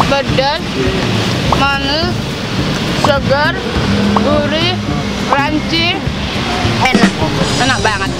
pedas, manis, segar, gurih, crunchy, enak banget.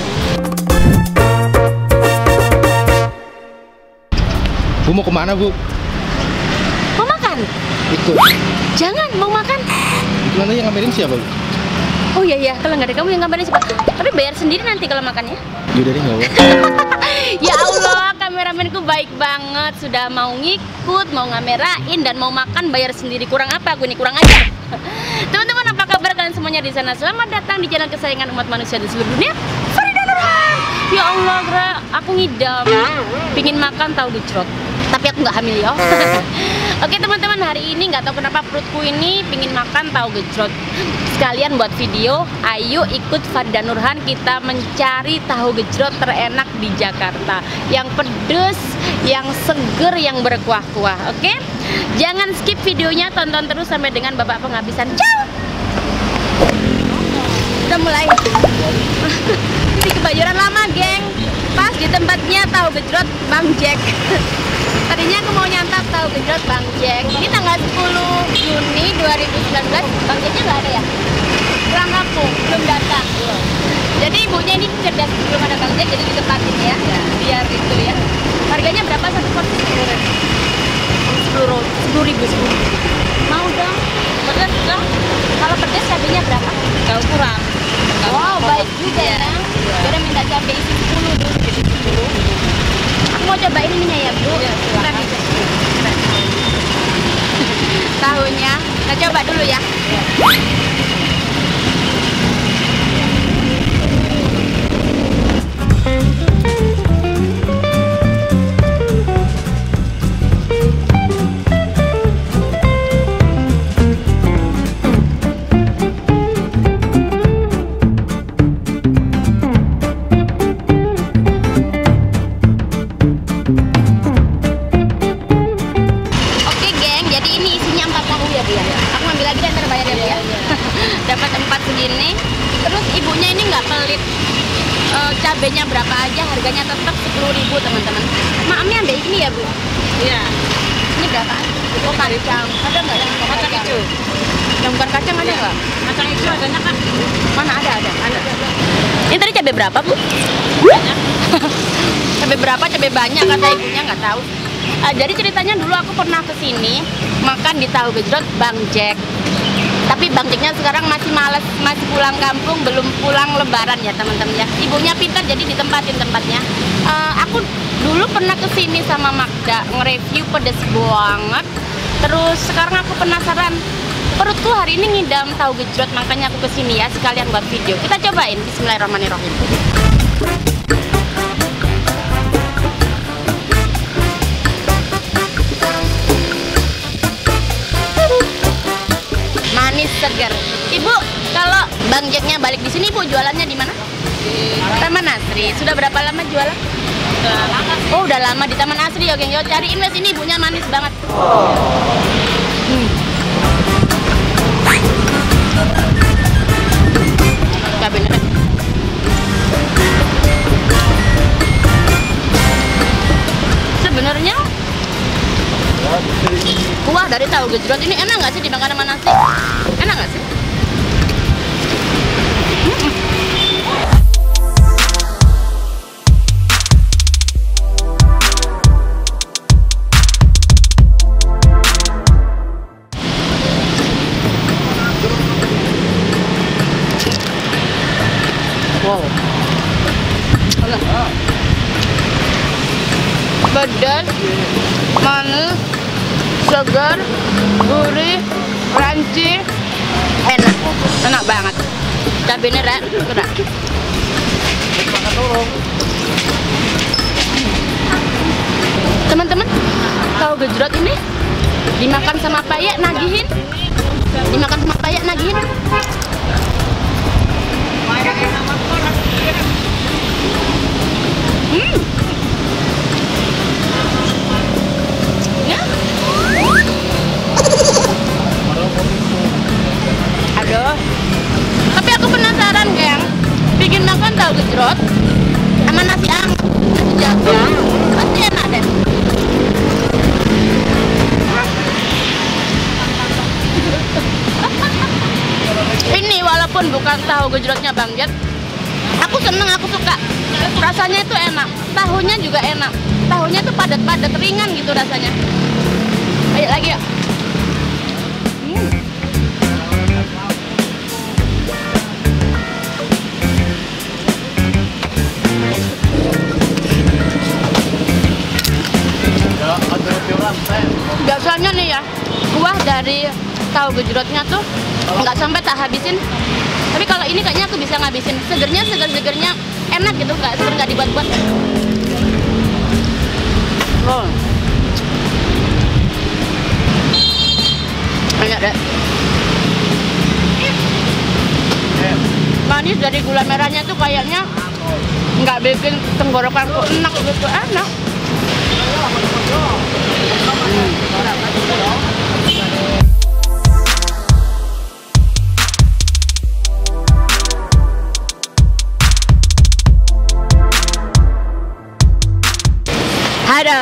Bu mau kemana, Bu? Mau makan? Ikut. Jangan, mau makan. Gimana yang ngabarin siapa, Bu? Oh iya, kalau nggak ada kamu yang ngabarin siapa? Tapi bayar sendiri nanti kalau makannya. Yaudah deh, nggak apa. Ya Allah, kameramenku baik banget. Sudah mau ngikut, mau ngamerain, dan mau makan bayar sendiri. Kurang apa aku ini? Kurang ajar. Teman-teman, apa kabar kalian semuanya di sana? Selamat datang di jalan kesayangan umat manusia di seluruh dunia, Farida Nurhan. Ya Allah, Gra, aku ngidam. Pingin makan tahu gejrot. Tapi aku nggak hamil ya. Oke teman-teman, hari ini nggak tahu kenapa perutku ini pingin makan tahu gejrot. Sekalian buat video, ayo ikut Farida Nurhan kita mencari tahu gejrot terenak di Jakarta. Yang pedes, yang seger, yang berkuah-kuah. Oke? Jangan skip videonya, tonton terus sampai dengan babak penghabisan. Ciao. Udah mulai. Di Kebayoran Lama, geng. Pas di tempatnya tahu gejrot Bang Jack. Tadinya aku mau nyantap tahu gejrot Bang Jack. Ini tanggal 10 Juni 2019. Bang Jacknya nggak ada ya? Pulang kampung, belum datang. Jadi ibunya ini cerdas, belum ada Bang Jack, jadi ditempatin ya. Biar itu ya. Harganya berapa satu porsi? 10.000. Mau dong? Pedas dong? Kalau pedas cabenya berapa? Kalau kurang. Wow, baik juga ya. Jadi minta cabai isi 10 dulu. Aku mau cobain ininya ya, Bu. Tahunya, kita coba dulu ya. Dapat 4 segini. Terus ibunya ini nggak pelit, cabenya berapa aja harganya tetap 10.000 teman-teman. Maamnya ambil ini ya, Bu? Iya. Ini berapa? Oh, kacang. Ada nggak yang kacang hijau? Yang bukan kacang ada nggak? Kacang hijau adanya, Kak. Mana ada? Ini tadi cabai berapa, Bu? Banyak. Cabai berapa? Cabai banyak kata ibunya, nggak tahu. Jadi ceritanya dulu aku pernah kesini makan di tahu gejrot Bang Jack. Tapi Bang Jacknya sekarang masih males, masih pulang kampung, belum pulang lebaran ya teman-teman ya. Ibunya pintar jadi ditempatin tempatnya. Aku dulu pernah kesini sama Magda nge-review pedes banget. Terus sekarang aku penasaran, perutku hari ini ngidam tahu gejrot, makanya aku kesini ya sekalian buat video. Kita cobain. Bismillahirrahmanirrahim. Manis segar. Ibu, kalau Bang Jacknya balik di sini, Ibu jualannya di mana? Di Taman Asri. Sudah berapa lama jualan? Udah lama. Oh, udah lama di Taman Asri ya, geng. Yo, cariin wes ini, ibunya manis banget. Cabenya. Sebenarnya kuah dari tahu gejrot ini enak nggak sih dimakan sama nasi? Enak nggak sih? Wow. Pedas, manis, segar, gurih, crunchy, enak banget. Cabenya rek, udah. Teman-teman, tahu gejrot ini dimakan sama payek nagihin, Ya. Aduh. Tapi aku penasaran, geng. Bikin makan tahu gejrot sama nasi anget, nasi jagung, pasti enak deh. bukan tahu gejrotnya Bang Jet. Aku seneng, aku suka. Rasanya itu enak, tahunya juga enak. Tahunya itu padat-padat, ringan gitu rasanya. Ayo lagi yuk. Biasanya nih ya, kuah dari tahu gejrotnya tuh nggak sampai tak habisin. Tapi kalau ini kayaknya aku bisa ngabisin. Segernya enak gitu, nggak dibuat-buat. Oh, banyak deh. Manis dari gula merahnya tuh kayaknya nggak bikin tenggorokanku enak gitu, enak. Ada.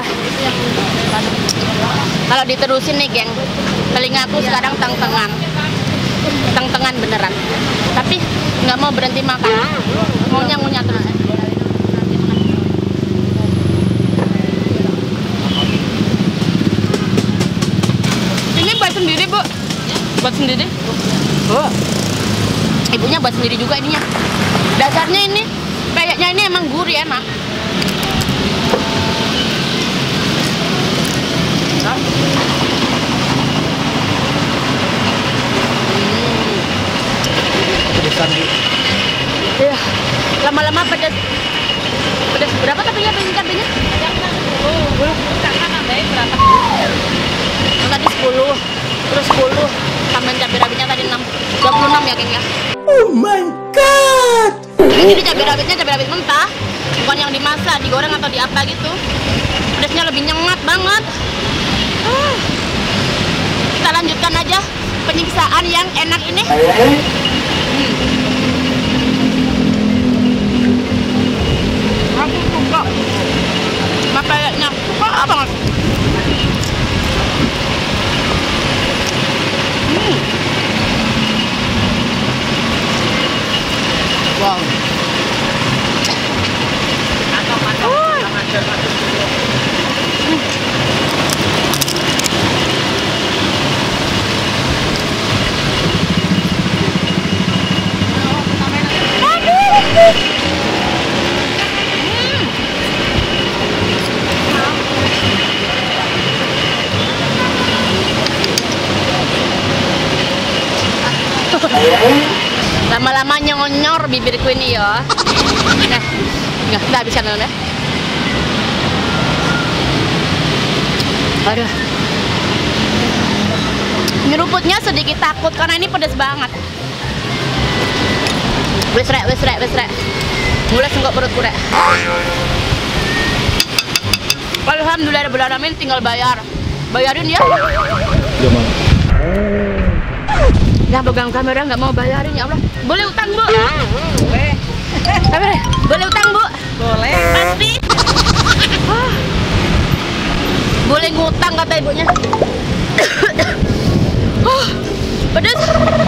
Kalau diterusin nih, geng, telingaku sekarang tang-tengan beneran. Tapi nggak mau berhenti makan, maunya ngunyah terus. Ini buat sendiri, Bu? Buat sendiri? Oh, ibunya buat sendiri juga ininya. Dasarnya ini, kayaknya ini emang gurih, enak. Pedesan nih. Iya, lama-lama pedas. Pedas berapa cabenya? Cabenya? Berapa? Tadi 10, terus 10, tambahin cabai rawitnya tadi 6, 26 ya, geng ya. Oh my god. Ini cabai rawitnya cabai rawit mentah, bukan yang dimasak, digoreng atau di apa gitu. Pedasnya lebih nyengat banget. Kita lanjutkan aja penyiksaan yang enak ini. Aku suka makanya suka banget. Wow. Lama-lama nyonyor bibirku ini ya. Nah, nggak habiskan dulu ya. Aduh. Nyeruputnya sedikit takut karena ini pedas banget. Wes rek. Mulai senggok perutku rek. Alhamdulillahirobbilalamin, tinggal bayar. Bayarin ya. Ya, Bang. Yang pegang kamera nggak mau bayarin, ya Allah. Boleh utang, Bu? Boleh. Boleh utang, Bu? Boleh. Pasti. Boleh ngutang kata ibunya. Pedes.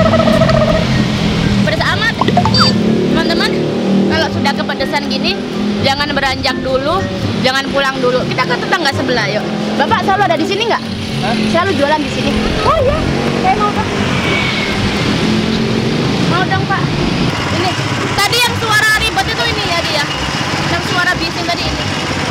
Pedes amat. Teman-teman, kalau sudah kepedesan gini, jangan beranjak dulu, jangan pulang dulu. Kita ke tetangga sebelah, yuk. Bapak selalu ada di sini nggak? Selalu jualan di sini. Oh iya, saya mau, Pak. Mau dong, Pak. Ini tadi yang suara ribet itu ini ya dia. Yang suara bising tadi ini.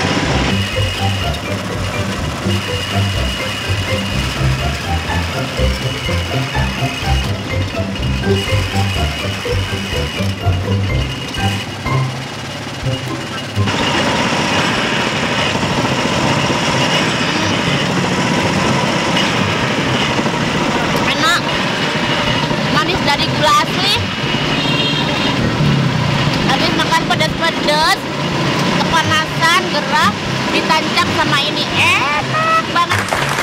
Enak. Manis dari gula asli. Habis makan pedas-pedas, kepanasan, gerah, ditancap sama ini. Enak banget.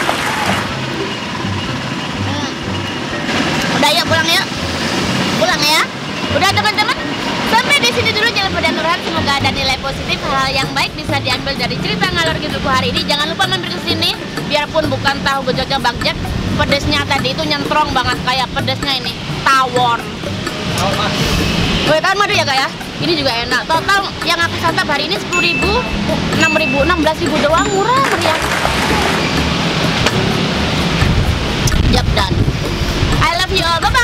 Udah yuk pulang yuk. Pulang ya. Udah teman-teman. Sampai di sini dulu jalan pada Nurhan. Semoga ada nilai positif, hal yang baik bisa diambil dari cerita ngalor ngidulku hari ini. Jangan lupa mampir ke sini. Biarpun bukan tahu gejrotnya Bang Jack, pedesnya tadi itu nyentrong banget kayak pedesnya ini tawon. Wetan madu ya kak ya. Ini juga enak. Total yang aku santap hari ini 10.000, 6.000, 16.000 doang, murah meriah. Yap, done. I love you all. Bye bye.